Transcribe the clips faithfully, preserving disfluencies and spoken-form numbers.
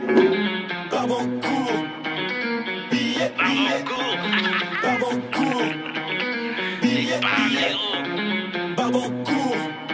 Barbancourt, billet, billet. Barbancourt, billet, billet. Barbancourt,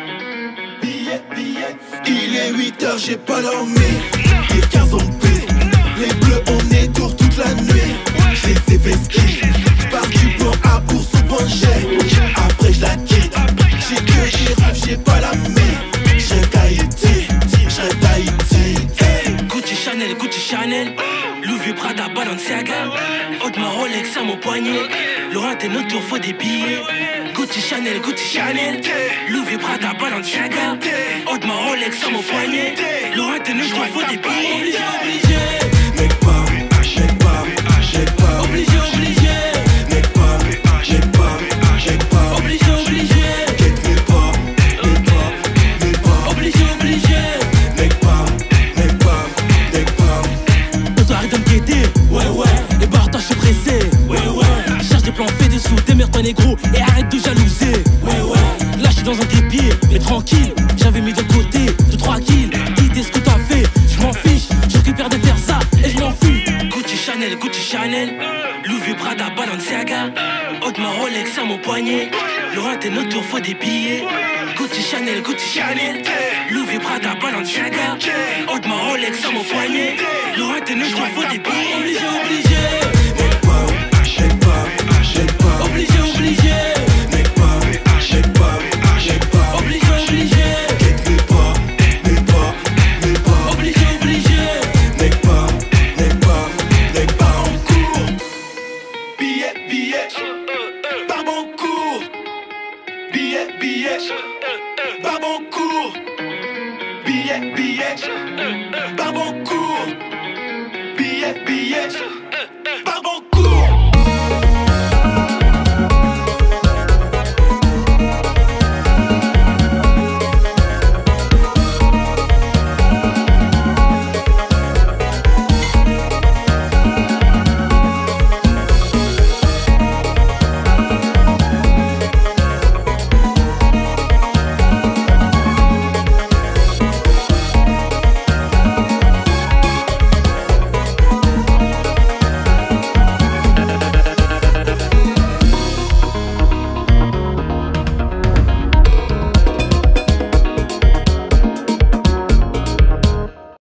billet, billet. Il est huit heures, j'ai pas dormi. Des quinze en paix. Les bleus, on est tour toute la nuit. J'les ai fait ski. J'pars du plan A pour son point G. Après j'la quitte. J'ai que des rêves, j'ai pas la main. J'rêve d'Haïti, j'rêve d'Haïti. Hey. Gucci Chanel, Gucci Chanel. Louis Prada, Balenciaga. Haute ma Rolex à mon poignet. Laurent et notre tour, faut des billets. Gucci Chanel, Gucci Chanel. Louis Prada, Balenciaga. Haute ma Rolex à mon poignet. Laurent et notre tour, faut des billets. Obligé, obligé. Mec pas, mec pas, mec pas. Obligé, obligé. Mec pas, mec pas, mec pas. Obligé, obligé. Mec pas, mec pas, mec pas. Obligé, obligé. Mec pas, mec pas, mec pas. Toi arrête de me guetter. Ouais, ouais. Et barre toi, je suis pressé. Ouais, ouais. Cherche des plans faits dessous, démerde-toi négro. Et arrête de jalouser. Ouais, ouais. Là, je suis dans un guépier, mais tranquille. J'avais mis de côté, de trois kills. Dis ce que t'as fait, je m'en fiche. Je récupère de faire ça et je m'en fous. Gucci Chanel, Gucci Chanel. Louis Prada, Balenciaga. Haute ma Rolex à mon poignet. Laurent et notre tour, faut des billets. Gucci Chanel, Gucci Chanel. Louis Prada, Balenciaga. Haute ma Rolex à mon poignet. Laurent et notre tour, faut des billets. Obligé, obligé. Mec pas, mec pas, mec pas. Obligé, obligé. Mec pas, mec pas, mec pas. Obligé, obligé. Mec pas, mec pas, mec pas. Obligé, obligé. Mec pas, mec pas, mec pas. En cours, billet, billet. Barbancourt, billet, billet. Barbancourt, billet, billet. Barbancourt, billet, billet. Barbancourt.